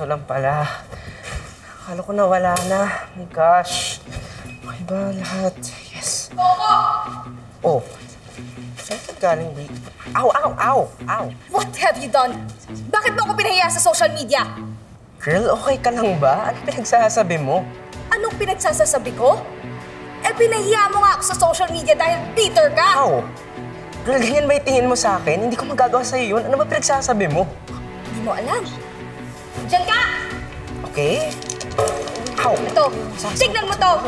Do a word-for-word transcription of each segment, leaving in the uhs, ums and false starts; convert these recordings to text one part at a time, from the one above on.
Ito lang pala. Akala ko nawala na. My gosh. Okay ba lahat? Yes. Oh. Saan ka galing, Bri? Ow, ow, ow, ow. What have you done? Bakit mo ako pinahiya sa social media? Girl, okay ka lang ba? Ano pinagsasabi mo? Anong pinagsasasabi ko? Eh, pinahiya mo nga ako sa social media dahil Peter ka! Ow! Girl, ganyan ba yung tingin mo sa akin? Hindi ko magagawa sa'yo yun. Ano ba pinagsasabi mo? Hindi mo alam. Diyan ka! Okay. Ow! Ito, tignan mo to!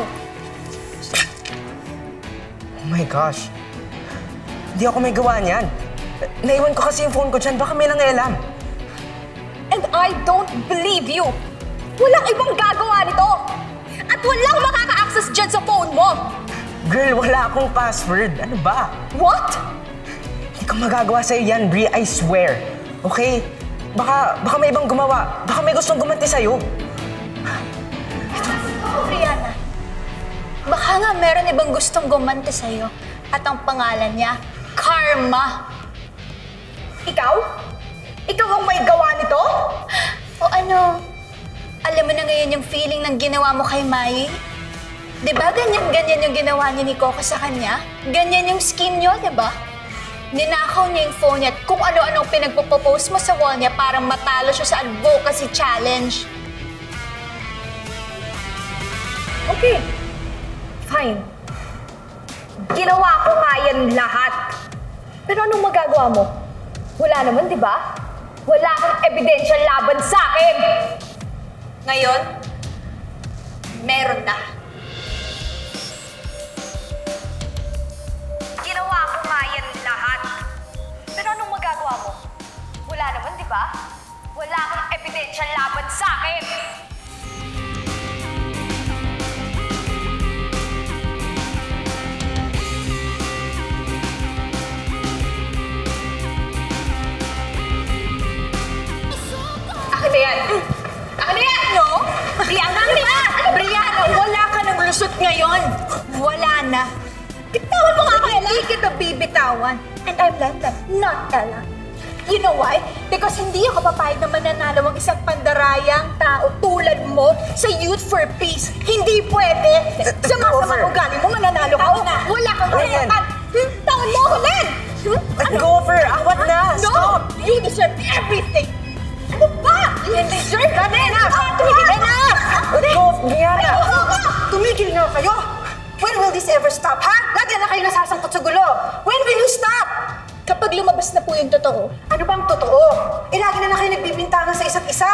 Oh my gosh. Hindi ako may gawa niyan. Naiwan ko kasi yung phone ko dyan. Baka may nangyaylam. And I don't believe you! Walang ibang gagawa nito! At walang makaka-access dyan sa phone mo! Girl, wala akong password. Ano ba? What? Hindi ko magagawa sa'yo yan, Bri. I swear. Okay? Baka, baka may ibang gumawa. Baka may gustong gumanti sa'yo. Brianna, baka nga meron ibang gustong gumanti sa'yo at ang pangalan niya, Karma. Ikaw? Ikaw ang may gawa nito? O ano, alam mo na ngayon yung feeling ng ginawa mo kay Mai? Di ba ganyan-ganyan yung ginawa niya ni Coco sa kanya? Ganyan yung skin niyo, di ba? Ninakaw niya yung phone niya at kung ano-ano pinagpo-post mo sa wall niya para matalo siya sa advocacy challenge. Okay. Fine. Ginawa ko nga yan lahat. Pero anong magagawa mo? Wala naman, di ba? Wala kang ebidensya laban sa akin! Ngayon, meron na. Ginawa ko nga yan lahat. Pero anong magagawa mo? Wala naman, di ba? Wala kang ebidensya laban sa akin! Akin na yan! Akin na yan! No? Brianna, ano ba? Brianna, wala ka ng lusot ngayon. Wala na. Bitawan mo nga ako, Ella! Hindi kita bibitawan. And I'm like that, not Ella. You know why? Because hindi ako papayag na mananalo ang isang pandarayang tao tulad mo sa Youth for Peace. Hindi pwede. Sa masamang ugali mo, mananalo ka. Wala kang kayatan. Taon mo ako, Len! Gopher, awat na! No! Stop! You deserve everything! Ano ba? You deserve everything! Tumigil ka na! Gopher, Brianna! Tumigil na kayo! When will this ever stop, ha? Lagi na kayo nasasangkot sa gulo! When will you stop? Kapag lumabas na po yung totoo, Ano bang totoo? Eh, lagi na na kayo nagbibintangan sa isa't isa.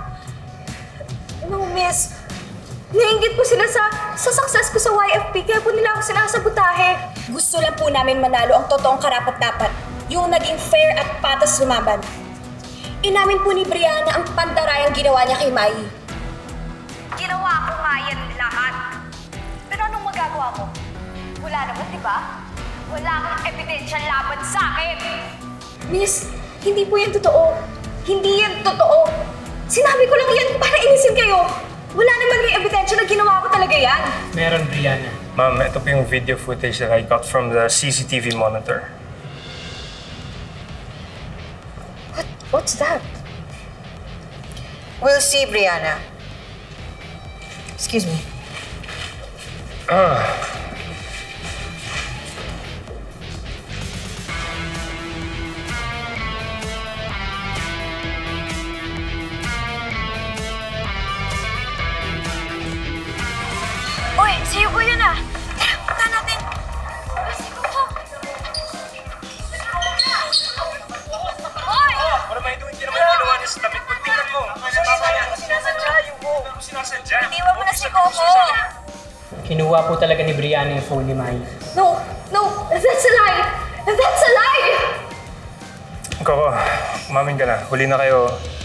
no, miss. Nainggit po sila sa, sa success ko sa Y F P, kaya po nila ako sinasabutahe. Gusto lang po namin manalo ang totoong karapat-dapat. Yung naging fair at patas lumaban. Inamin po ni Brianna ang pandarayang ginawa niya kay Mai. Ginawa ko nga yan lahat. Pero anong magagawa mo? Wala naman, di ba? Wala kang ebidensya laban sa akin! Miss, hindi po yan totoo. Hindi yan totoo. Sinabi ko lang yan para inisin kayo. Wala naman yung ebidensya na ginawa ko talaga yan. Meron, Brianna. Ma'am, ito po yung video footage that I got from the C C T V monitor. What? What's that? We'll see, Brianna. Excuse me. Ah. Uy, sa'yo ko yun ah! Punta natin! Uy! Ano ba ito? Hindi naman ginawa niya sa damit. Pagtingnan mo. Tama yan. Sinasadya yung mo. Ano sinasadya? Iniwan mo na si Coco! Kinuha po talaga ni Brianna yung phone ni Mai. No! No! That's a lie! That's a lie! Coco, umamin ka na. Huli na kayo.